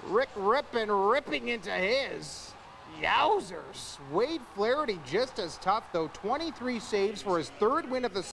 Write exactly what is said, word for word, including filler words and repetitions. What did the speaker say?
Rick Rypien ripping into his. Yowzers. Wade Flaherty just as tough, though. twenty-three saves for his third win of the